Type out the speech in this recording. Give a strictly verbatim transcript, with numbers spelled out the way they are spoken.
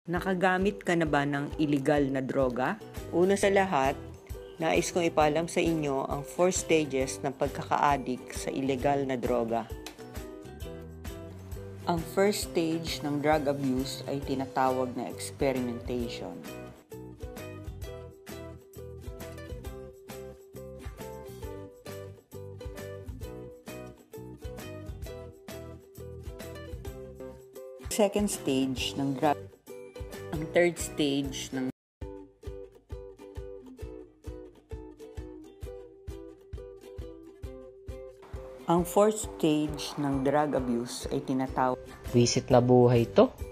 Nakagamit ka na ba ng illegal na droga? Una sa lahat, nais kong ipaalam sa inyo ang four stages ng pagkaka-addict sa illegal na droga. Ang first stage ng drug abuse ay tinatawag na experimentation. Second stage ng drug Ang third stage ng Ang fourth stage ng drug abuse ay tinatawag Visit na buhay to.